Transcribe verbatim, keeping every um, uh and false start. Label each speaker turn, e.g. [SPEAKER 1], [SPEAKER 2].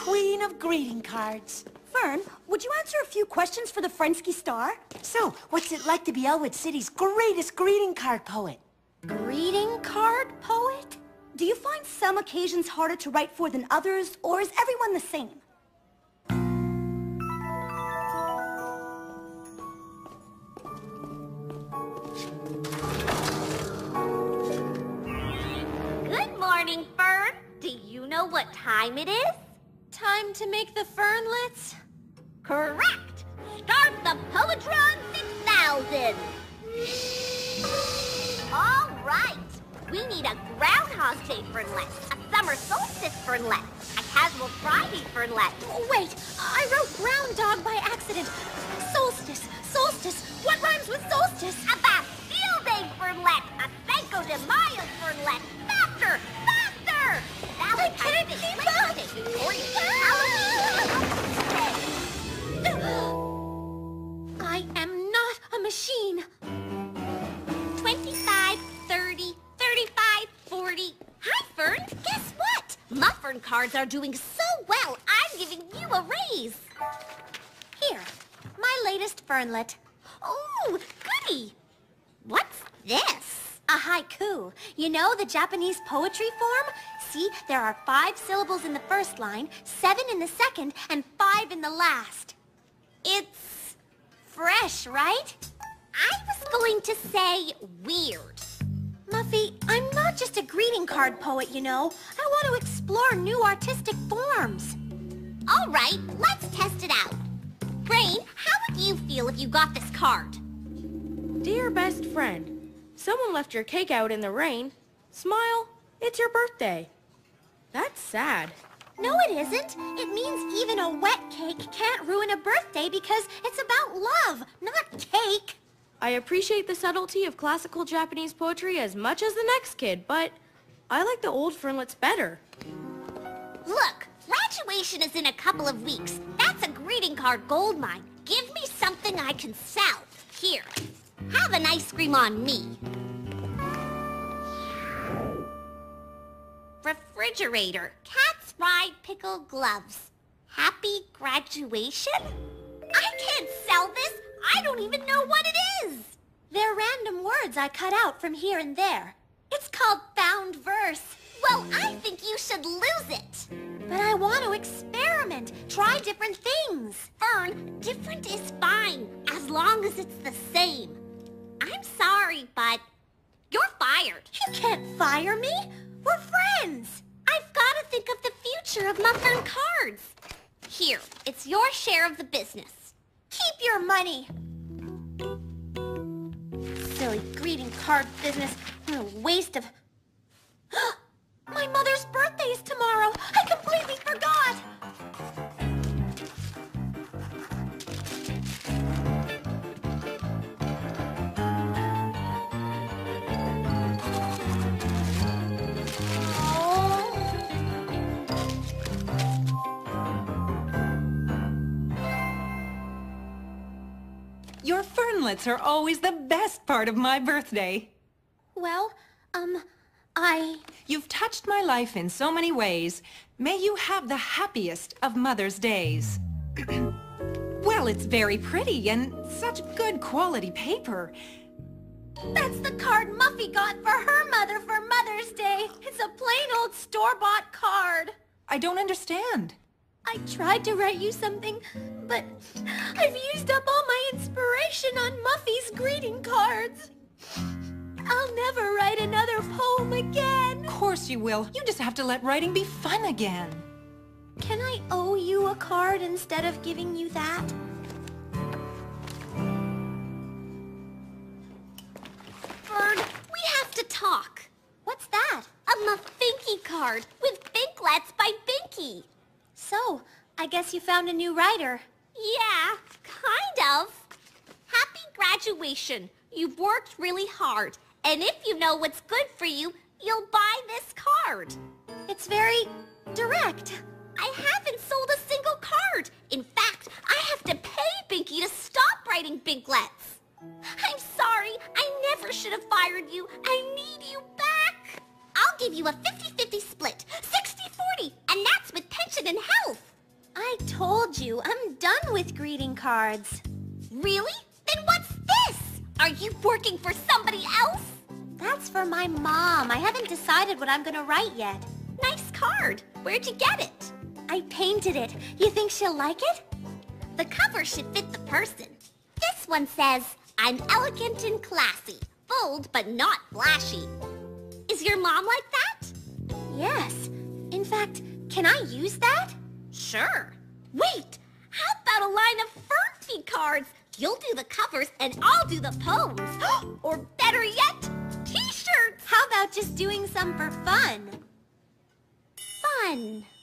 [SPEAKER 1] queen of greeting cards.
[SPEAKER 2] Fern, would you answer a few questions for the Frensky Star?
[SPEAKER 1] So, what's it like to be Elwood City's greatest greeting card poet?
[SPEAKER 2] Greeting card poet? Do you find some occasions harder to write for than others, or is everyone the same?
[SPEAKER 3] Good morning, Fern. Do you know what time it is?
[SPEAKER 4] Time to make the fernlets?
[SPEAKER 3] Correct! Start the Poetron six thousand! All right! We need a Groundhog Day fernlet, a Summer Solstice fernlet, a Casual Friday fernlet.
[SPEAKER 4] Oh, wait, I wrote ground dog by accident. Solstice, solstice, what rhymes with solstice?
[SPEAKER 3] A Bastille Day fernlet, a Cinco de Mayo fernlet. Faster! Faster!
[SPEAKER 4] I can't keep up! I am not a machine.
[SPEAKER 3] twenty-five, thirty, thirty-five, forty. Hi, Fern. Guess what? Muffin cards are doing so well, I'm giving you a raise.
[SPEAKER 4] Here, my latest fernlet.
[SPEAKER 3] Oh, goody. What's this?
[SPEAKER 4] A haiku. You know the Japanese poetry form? See, there are five syllables in the first line, seven in the second, and five in the last. It's fresh, right?
[SPEAKER 3] I was going to say weird.
[SPEAKER 4] Muffy, I'm not just a greeting card poet, you know. I want to explore new artistic forms.
[SPEAKER 3] All right, let's test it out. Brain, how would you feel if you got this card?
[SPEAKER 5] Dear best friend, someone left your cake out in the rain. Smile, it's your birthday. That's sad.
[SPEAKER 4] No, it isn't. It means even a wet cake can't ruin a birthday because it's about love, not cake.
[SPEAKER 5] I appreciate the subtlety of classical Japanese poetry as much as the next kid, but I like the old fernlets better.
[SPEAKER 3] Look, graduation is in a couple of weeks. That's a greeting card goldmine. Give me something I can sell. Here, have an ice cream on me. Refrigerator, Cat's Ride Pickle Gloves. Happy graduation? I can't sell this. I don't even know what it is.
[SPEAKER 4] They're random words I cut out from here and there. It's called found verse.
[SPEAKER 3] Well, I think you should lose it.
[SPEAKER 4] But I want to experiment, try different things.
[SPEAKER 3] Fern, different is fine, as long as it's the same. I'm sorry, but you're fired.
[SPEAKER 4] You can't fire me. We're friends.
[SPEAKER 3] I've got to think of the future of Muffin cards. Here, it's your share of the business.
[SPEAKER 4] Keep your money. Silly greeting card business. What a waste of... My mother's birthday is tomorrow. I completely forgot.
[SPEAKER 6] Your fernlets are always the best part of my birthday.
[SPEAKER 4] Well, um, I...
[SPEAKER 6] You've touched my life in so many ways. May you have the happiest of Mother's Days. Well, it's very pretty and such good quality paper.
[SPEAKER 4] That's the card Muffy got for her mother for Mother's Day. It's a plain old store-bought card.
[SPEAKER 6] I don't understand.
[SPEAKER 4] I tried to write you something, but I've used up all my inspiration on Muffy's greeting cards. I'll never write another poem again.
[SPEAKER 6] Of course you will. You just have to let writing be fun again.
[SPEAKER 4] Can I owe you a card instead of giving you that?
[SPEAKER 3] Fern, we have to talk.
[SPEAKER 4] What's that?
[SPEAKER 3] A Muffinky card with Binklets by Binky.
[SPEAKER 4] So, I guess you found a new writer.
[SPEAKER 3] Yeah, kind of. Happy graduation. You've worked really hard. And if you know what's good for you, you'll buy this card.
[SPEAKER 4] It's very direct.
[SPEAKER 3] I haven't sold a single card. In fact, I have to pay Binky to stop writing Binklets. I'm sorry. I never should have fired you. I need you back. I'll give you a fifty fifty split, sixty forty, and that's with pension and health.
[SPEAKER 4] I told you, I'm done with greeting cards.
[SPEAKER 3] Really? Then what's this? Are you working for somebody else?
[SPEAKER 4] That's for my mom. I haven't decided what I'm gonna write yet.
[SPEAKER 3] Nice card. Where'd you get it?
[SPEAKER 4] I painted it. You think she'll like it?
[SPEAKER 3] The cover should fit the person. This one says, I'm elegant and classy, bold but not flashy. Is your mom like that?
[SPEAKER 4] Yes. In fact, can I use that?
[SPEAKER 3] Sure. Wait, how about a line of Furphy cards? You'll do the covers and I'll do the poems. Or better yet, t-shirts.
[SPEAKER 4] How about just doing some for fun?
[SPEAKER 3] Fun.